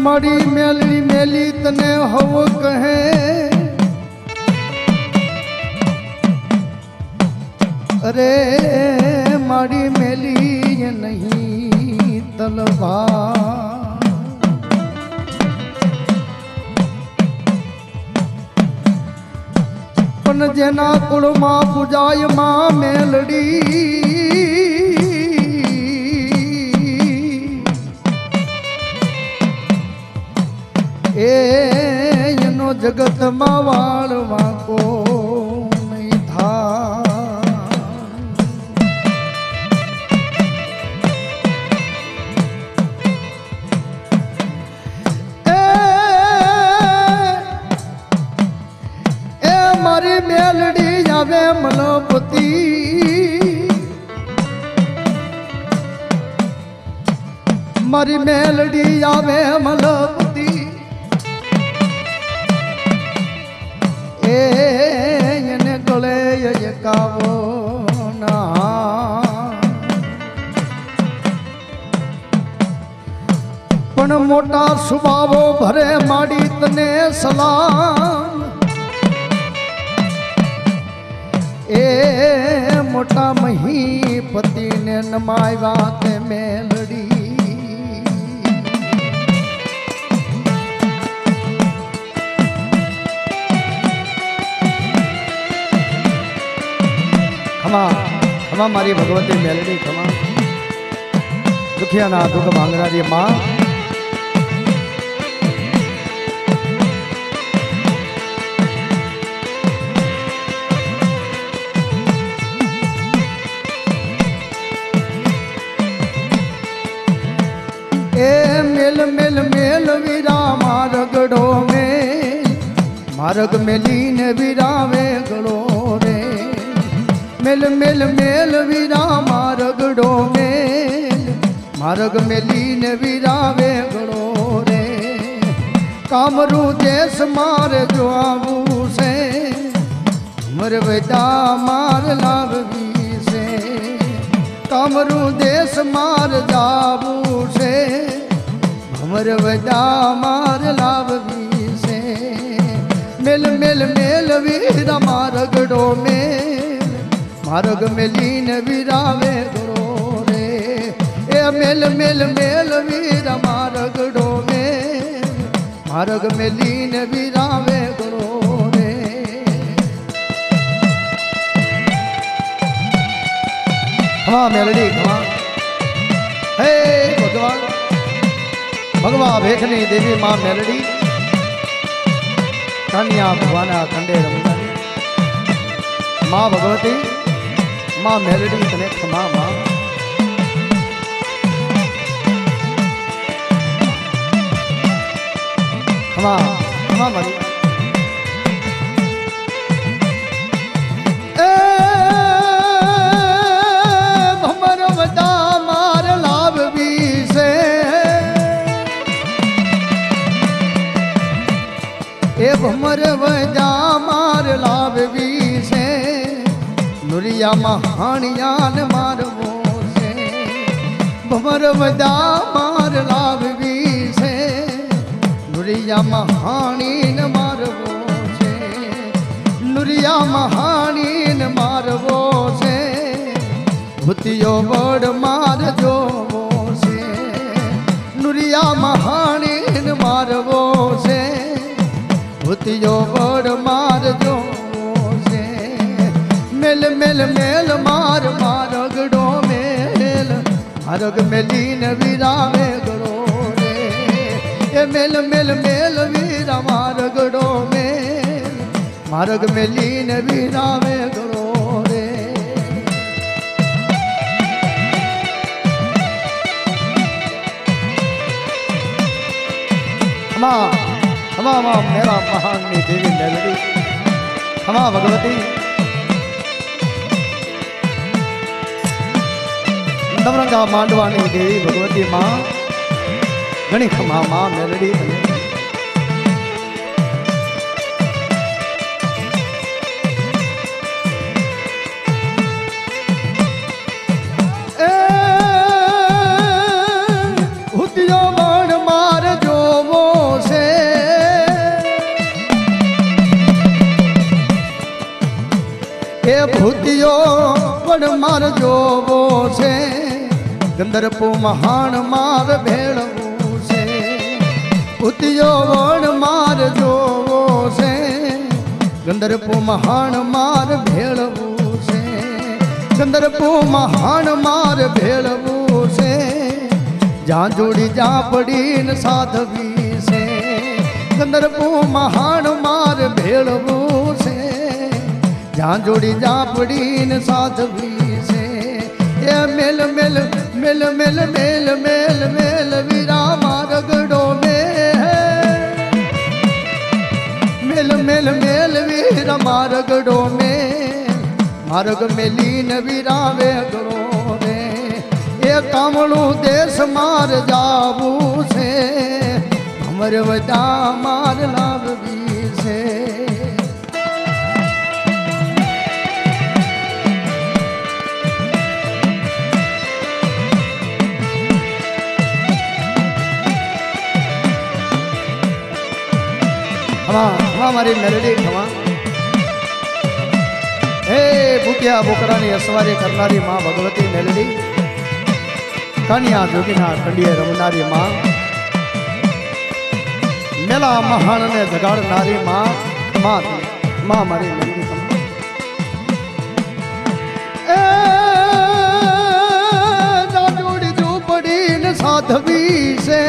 मड़ी मेली मेली तने हव कहे अरे माड़ी मेली ये नहीं तलवार पन जेना कुल मां पूजाय मां मेलड़ी एनो जगत मां वाळवा को नहीं था ए मारी मेलड़ी आवे मलपति मारी मेलड़ी आवे मलपति એને ગળે એકાવો ના પણ મોટા સુબાવો ભરે માડી તને સલામ એ મોટા મહીપતિને નમાવ્યા તે મેલડી खमा खमा मारी भगवती मेलडी खमा दुखिया ना दुख भांगनारी मां ए मेल मेल मेल वीरा मारगड़ो में मार्ग मेलीन वीरावे गड़ो रे मेल मेल मेल वीरा मारगड़ो मेल मार्ग मेलीन वीरावे गड़ो रे कामरू देश मार जो आबू से मर बेटा मार लावी से कामरू देश मार जाबू से हमर बेटा मार लावी से मेल मेल मेल वीरा मारगड़ो मेल मार्ग मेलीन वीरावे गड़ो रे ए मेल मेल मेल वीरा मारगड़ो मेल मार्ग मेलीन वीरावे गड़ो रे हाँ मेलडी हाँ हे भगवान भगवा भेखनी देवी माँ मेलडी कन्या भगवाना कंडे रमना माँ भगवती माँ मेलडी तने क्षमा माँ क्षमा क्षमा मरी भमर वदा मार लाभ भी से ए भमर वदा मार लाभ भी से नुरिया महानियान मारवो से भमर वदा मार लाभ भी से नुरिया महानीन मारवो से नुरिया महानीन मारवो से भूतियो बड़ मार जो से नुरिया महानीन मारवो से भूतियो बड़ मार जो मेल मेल मेल मार मारगड़ो मेल मार्ग मेलीन वीरावे गड़ो रे ए मेल मेल मेल वीरा मारगड़ो मेल मार्ग मेलीन वीरावे गड़ो रे क्षमा क्षमा माँ मेरा महान देवी मेलडी क्षमा भगवती नवरंगा मांडवानी देवी भगवती माँ घणी खमा माँ मेलडी हुतियो बड़ मार जो वो मार जोवो से गंधर्पो महान मार भेड़वो से उतियो वण मार जोवो से गंधर्पो महान मार भेड़वो से गंधर्पो महान मार भेड़वो से जहाँ जोड़ी जा पड़ी न साधवी से गंधर्पो महान मार भेड़वो से जहाँ जोड़ी जा पड़ी न साधवी से ये मेल मेल मेल मेल मेल मेल मेल वीरा मारगड़ो में है मेल मेल मेल वीरा मारगड़ो में मार्ग में लीन वीरा वे गड़ो रे ये कामड़ू देश मार जाबू से हमर वजा मार लावी से हमारी मेलडी खवा हे भूतिया बोकरानी असवारी करनारी माँ भगवती मेलडी कन्या जोगिना कंडिये रमनारी माँ मेला महान ने जगाड़नारी माँ माँ माँ हमारी मेलडी खवा जाजोड़ी झोपड़ी न साधवी से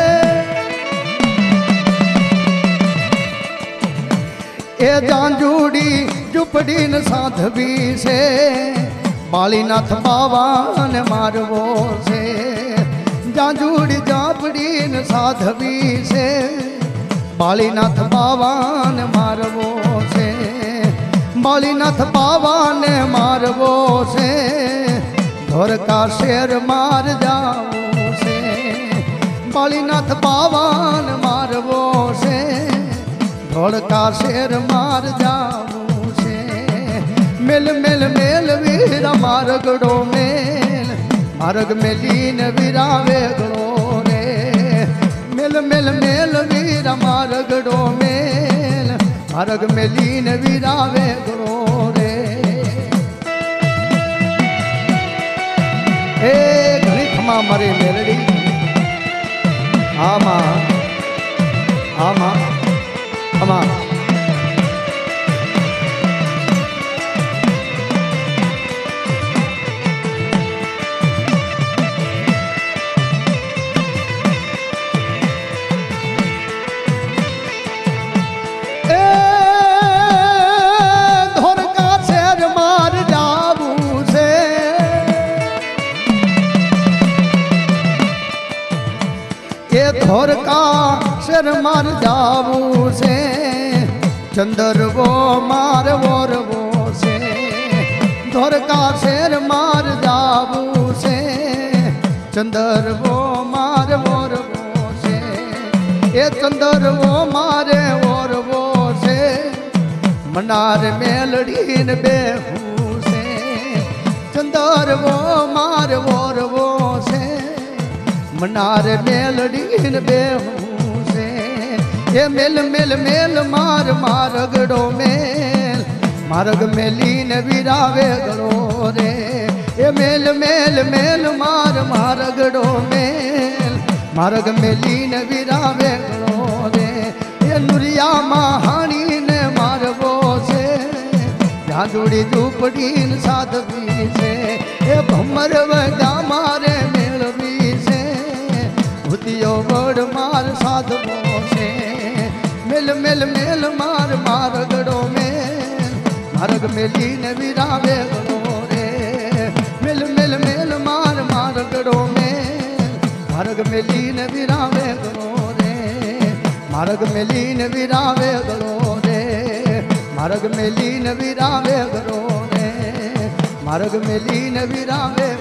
ए जांजूड़ी झुपड़ी न साधवी से बालीनाथ बाबा ने मारवो से जांजूड़ी झापड़ी न साधवी से बालीनाथ बाबा ने मारवो से बालीनाथ बाबा ने मारवो से धोर का शेर मार जाओ से बालीनाथ बाबा ने मारवो से धोड़ का शेर मार जाऊं से मिल मिल मेल वीरा मारगड़ो मेल मार्ग में लीन वीरावे गड़ो रे मिल मिल मेल वीरा मारगड़ो मेल मार्ग में लीन वीरावे गड़ो रे ए घड़ी खमा मारे मेलड़ी आमा आमा आमा धोर का शेर मार जाबू से चंदर वो मार वोर वो से धोर का शेर मार जाबू से चंदर वो मार वोर वो से ये चंदर वो मारे वोर वो से मनार मेलड़ीन बेहू से चंदर वो मार वोर वो से मनार मेलड़ीन बेहू से ये मेल मेल मेल मार मारगड़ो मेल मार्ग में लीन वीरावे गड़ो रे ये मेल मेल मेल मार मारगड़ो मेल मार्ग में लीन वीरावे गड़ो रे ये नुरिया महानी ने मारवो से जहाँ जोड़ी झूपड़ीन साधवी से ये भमर वजा मारे मेलवी से भूतियो बड़ मार साधवो से मिल मिल मेल मार मारगड़ो मेल मार्ग में लीन वीरावे गड़ो रे मिल मिल मेल मार मारगड़ो मेल मार्ग में लीन वीरावे गड़ो रे मार्ग में लीन वीरावे गड़ो रे मार्ग में लीन वीरावे गड़ो रे मार्ग में लीन वीरावे